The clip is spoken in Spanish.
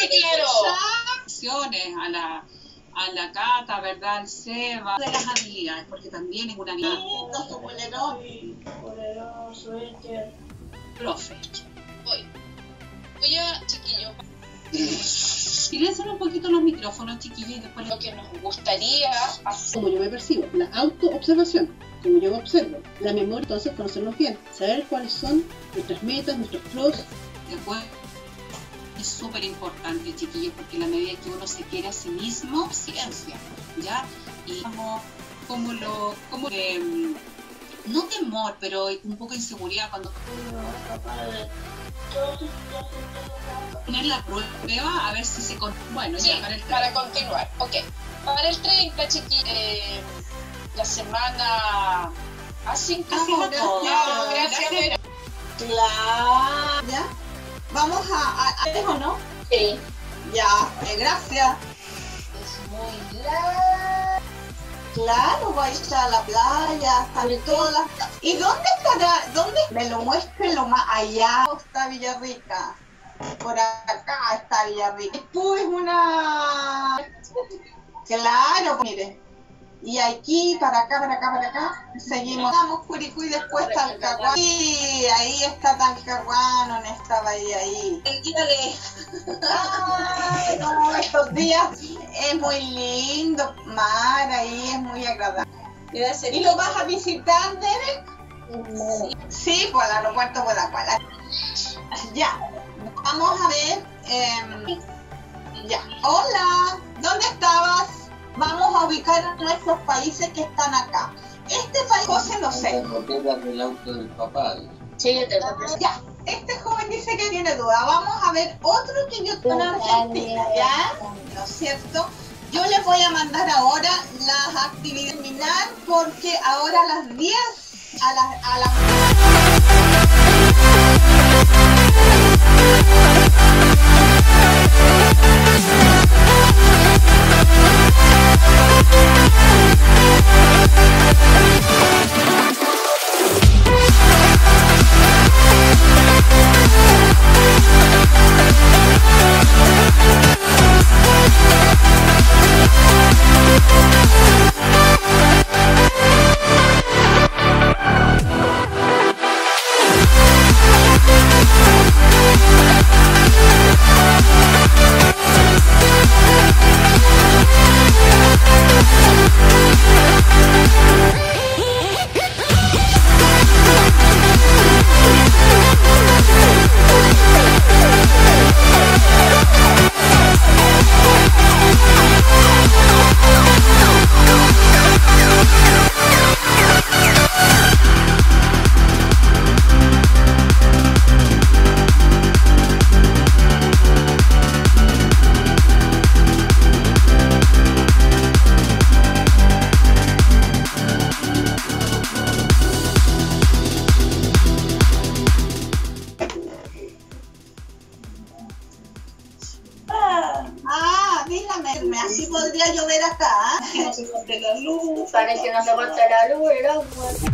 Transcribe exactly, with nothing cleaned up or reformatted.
te quiero. A la, a la Cata, ¿verdad? Al Seba. De las habilidades, porque también es una habilidad. Su polerón. Polerón, suéter. Profe. Voy. Voy a, chiquillo. Silencian un poquito los micrófonos, chiquillos, y después Lo que nos gustaría hacer. Como yo me percibo, la autoobservación, como yo me observo, la memoria, entonces conocernos bien, saber cuáles son nuestras metas, nuestros pros. Después es súper importante, chiquillos, porque la medida que uno se quiere a sí mismo, ciencia, ¿ya? Y como, como lo, como eh, no temor, pero un poco de inseguridad cuando poner la prueba a ver si se con... bueno, sí, ya para el para continuar, ok. Para el treinta, chiquillos, eh, la semana a cinco horas. Gracias, gracias, Vera. Claro. ¿Ya? Vamos a... a, a ¿o no? Sí. Ya, eh, gracias. Es muy largo. Claro, va a ir a la playa, sale todas las... ¿Y dónde estará? ¿Dónde? Me lo muestren lo más allá. Está Villarrica. Por acá está Villarrica. Después una... Claro, mire. Y aquí, para acá, para acá, para acá, seguimos. Vamos Curicú y después Talcahuano. Sí, ahí está Talcahuano, en esta bahía ahí. Dígale. Ay, no, estos días es muy lindo, mar, ahí es muy agradable. ¿Y lo vas a visitar, Derek? Sí. Sí, por el aeropuerto de Guadalajara. Ya, vamos a ver. Eh, ya, hola, ¿dónde estabas? Vamos a ubicar a nuestros países que están acá. Este país, José, no sé. El auto del papá. Sí, yo te lo Ya, este joven dice que tiene duda. Vamos a ver otro que yo tengo en Argentina, ¿ya? ¿No es cierto? Yo les voy a mandar ahora las actividades terminar porque ahora a las diez, a las... A las... Ah, dígame, así podría llover acá. ¿Eh? no se corte la luz. Para que no se corte la luz, el agua.